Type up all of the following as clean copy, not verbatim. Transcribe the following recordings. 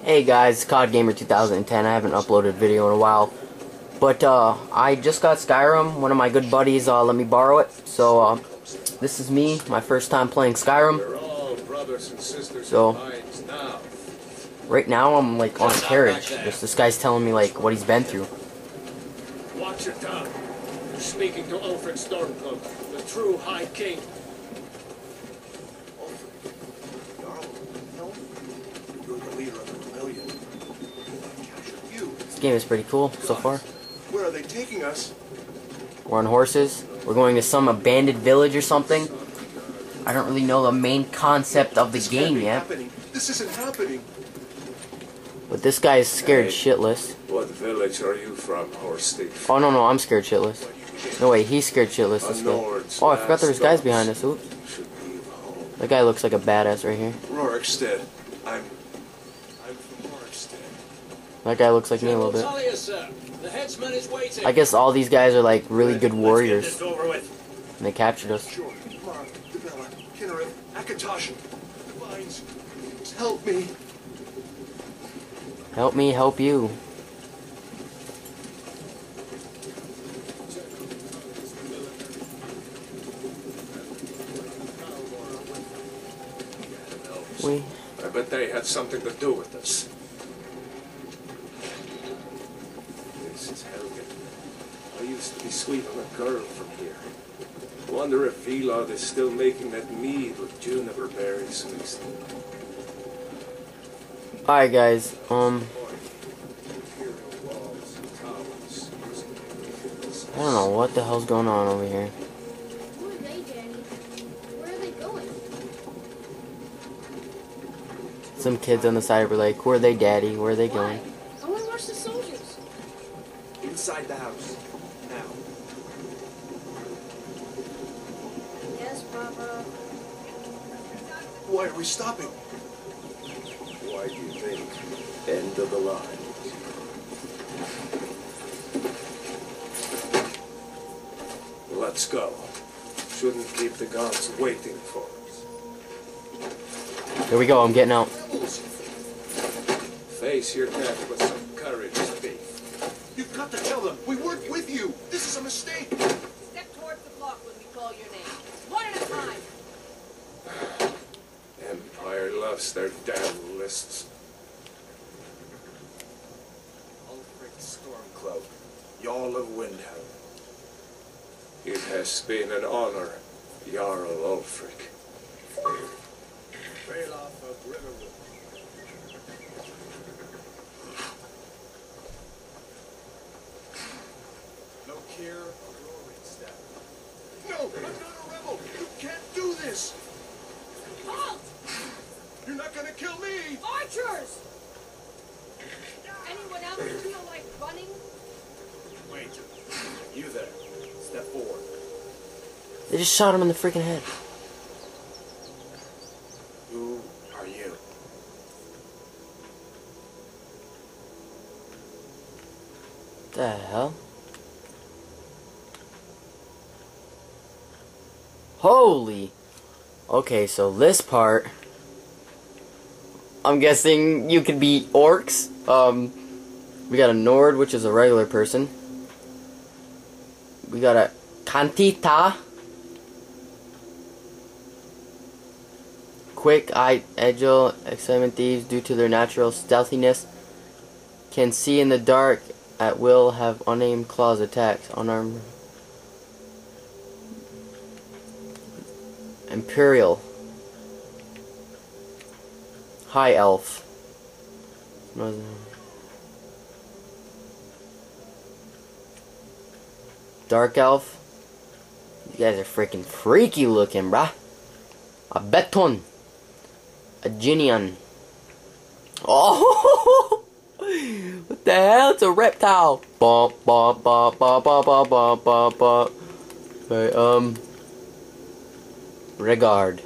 Hey guys, COD Gamer 2010. I haven't uploaded a video in a while, but I just got Skyrim. One of my good buddies let me borrow it. So this is me, my first time playing Skyrim. We're all brothers and sisters So now. right now I'm like on a carriage. This guy's telling me like what he's been through. Watch your tongue. You're speaking to Ulfric Stormcloak, the true High King. This game is pretty cool so far. Where are they taking us? We're on horses. We're going to some abandoned village or something. I don't really know the main concept of the game yet. This isn't happening. But this guy is scared shitless. What village are you from, horse thief? Oh no, I'm scared shitless. No way, he's scared shitless. This guy. Oh, I forgot there was guys behind us. Oops. That guy looks like a badass right here. Rorikstead. I'm from Rorikstead. That guy looks like me a little bit. The headsman is waiting. I guess all these guys are like really good warriors. And they captured us. Sure. Mark, Devella, Kinnereth, Akatosh, the Vines. Help me. Help me, help you. I bet they had something to do with this. This is Helgen. I used to be sweet on a girl from here. Wonder if Velod is still making that mead with juniper berries mixed in. Alright guys, I don't know what the hell's going on over here. Who are they, Danny? Where are they going? Some kids on the side were like, where are they, daddy? Where are they going? I want to watch the soldiers. Inside the house. Now. Yes, Papa. Why are we stopping? Why do you think? End of the line. Let's go. Shouldn't keep the gods waiting for us. Here we go, I'm getting out. Face your death with some courage, thief. You've got to tell them. We weren't with you. This is a mistake. Step towards the block when we call your name. One at a time. Empire loves their damn lists. Ulfric Stormcloak, Jarl of Windhelm. It has been an honor, Jarl Ulfric. Ralof of Riverwood. No care of Rorikstead. No, I'm not a rebel. You can't do this. Halt! You're not gonna kill me. Archers! Anyone else feel like running? Wait. You there. Step forward. They just shot him in the freaking head. Who are you? The hell? Holy! Okay, so this part, I'm guessing you could be orcs. We got a Nord, which is a regular person. We got a Kantita. Quick, agile, excellent thieves due to their natural stealthiness. Can see in the dark at will, have unaimed claws attacks. Unarmed. Imperial. High Elf. Dark Elf. You guys are freaking freaky looking, bruh. A Beton. A Ginian. Oh! What the hell? It's a reptile. Bump, bump, bump, bump, bump, bump, bump, bump, bump. Okay, Regard.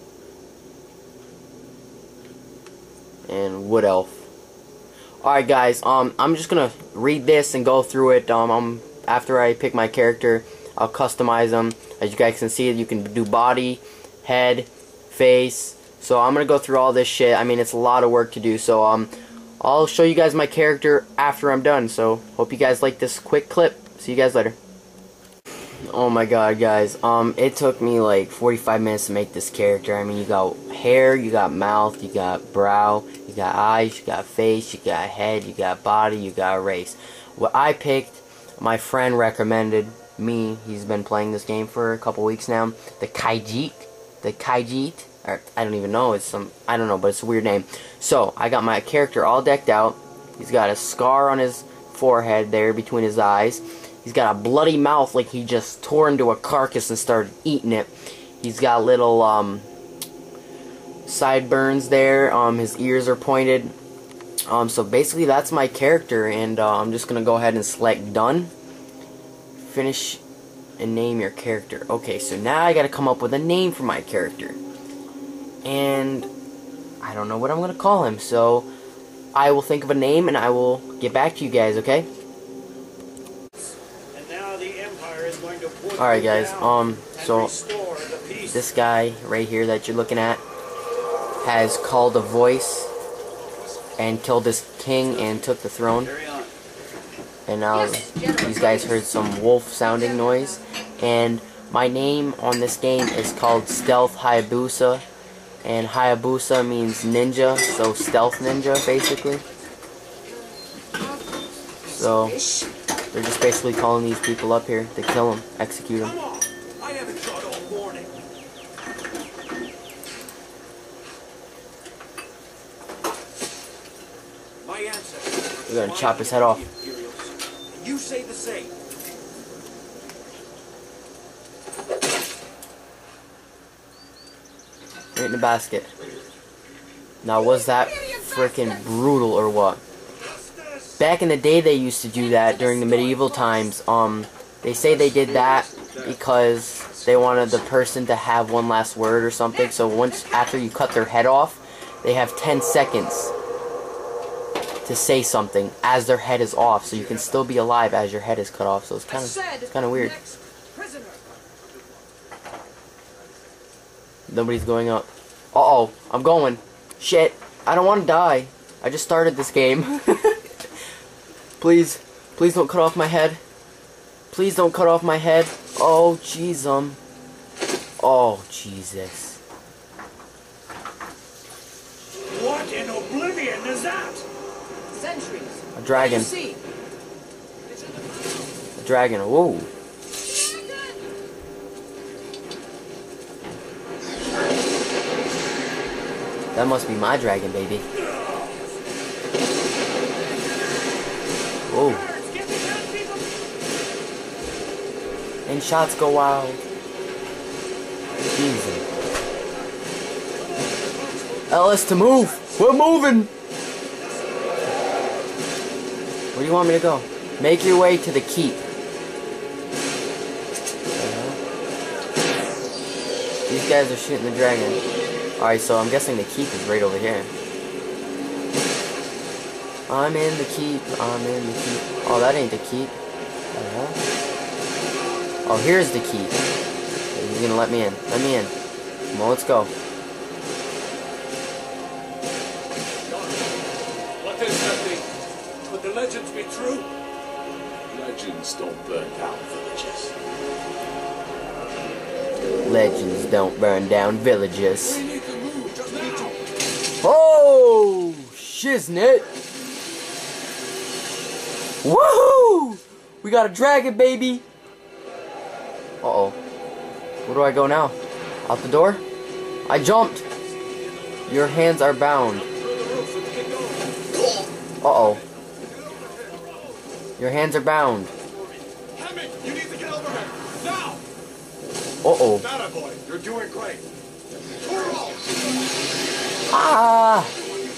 And Wood Elf. Alright guys, I'm just gonna read this and go through it. After I pick my character, I'll customize them. As you guys can see, you can do body, head, face. So I'm gonna go through all this shit. I mean, it's a lot of work to do. So I'll show you guys my character after I'm done. So hope you guys like this quick clip. See you guys later. Oh my god, guys. It took me like 45 minutes to make this character. I mean, you got hair, you got mouth, you got brow, you got eyes, you got face, you got head, you got body, you got race. What I picked, my friend recommended me. He's been playing this game for a couple weeks now. The Khajiit, or I don't even know. I don't know, but it's a weird name. So I got my character all decked out. He's got a scar on his forehead there between his eyes. He's got a bloody mouth like he just tore into a carcass and started eating it. He's got little sideburns there. His ears are pointed. So basically that's my character, and I'm just gonna go ahead and select done. Finish and name your character. Okay, so now I gotta come up with a name for my character. And I don't know what I'm gonna call him, so I will think of a name and I will get back to you guys, okay? Alright guys, so this guy right here that you're looking at has called a voice and killed this king and took the throne. And now these guys heard some wolf sounding noise. And my name on this game is called Stealth Hayabusa. And Hayabusa means ninja, so stealth ninja basically. So they're just basically calling these people up here to kill them, execute them. I haven't shot all morning. My ancestors. We're gonna chop his head off. You say the same. Right in the basket. Now was that freaking brutal or what? Back in the day they used to do that during the medieval times. They say they did that because they wanted the person to have one last word or something. So once after you cut their head off, they have 10 seconds to say something as their head is off, so you can still be alive as your head is cut off. So it's kind of weird. Nobody's going up. Uh-oh, I'm going. Shit, I don't want to die. I just started this game. Please don't cut off my head. Please don't cut off my head. Oh, jeez, oh, Jesus. What in oblivion is that? Centuries. A dragon. A dragon, whoa. That must be my dragon, baby. Whoa. And shots go wild. Jesus. Ellis, to move! We're moving! Where do you want me to go? Make your way to the keep. These guys are shooting the dragon. Alright, so I'm guessing the keep is right over here. I'm in the keep. I'm in the keep. Oh, that ain't the keep. Oh, here's the keep. He's gonna let me in. Let me in. Come on, let's go. What is that thing? Could the legends be true? Legends don't burn down villages. Legends don't burn down villages. We need to move just now. Oh, shiznit. Woohoo! We got a dragon, baby. Uh-oh. Where do I go now? Out the door? I jumped. Your hands are bound. Uh-oh. Your hands are bound. Hemming, you need to get over here. Now! Uh-oh. That boy, you're doing great. Toro! Ah!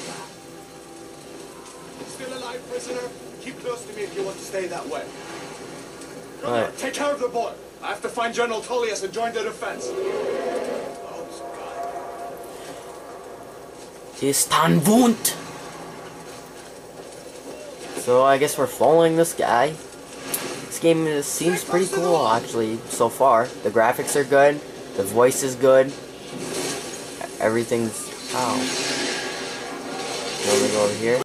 Still alive, prisoner? Keep close to me if you want to stay that way. Brother, Alright. take care of the boy. I have to find General Tullius and join the defense. Istanwund. So I guess we're following this guy. This game seems pretty cool actually so far. The graphics are good. The voice is good. Everything's... Ow. Let me go over here.